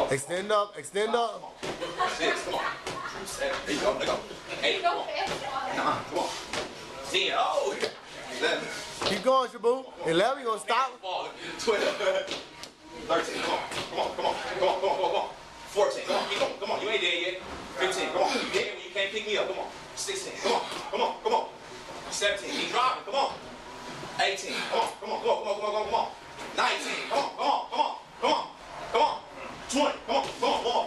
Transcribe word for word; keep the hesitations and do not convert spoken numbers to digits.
Extend up, extend up. Six, come on. Seven, there you go, there you go. Eight, come on. Nine, come on. Ten, oh. Eleven. Keep going, Chigbo. Eleven, you gonna stop? Twelve. Thirteen, come on, come on, come on, come on, come on, come on. Fourteen, come on, keep going, come on, you ain't dead yet. Fifteen, come on, you dead when you can't pick me up, come on. Sixteen, come on, come on, come on. Seventeen, keep driving, come on. Eighteen, come on, come on, come on, come on, come on, come on. Nineteen, come on, come on, come on, come on, come on. Twenty, come on, come on, come on.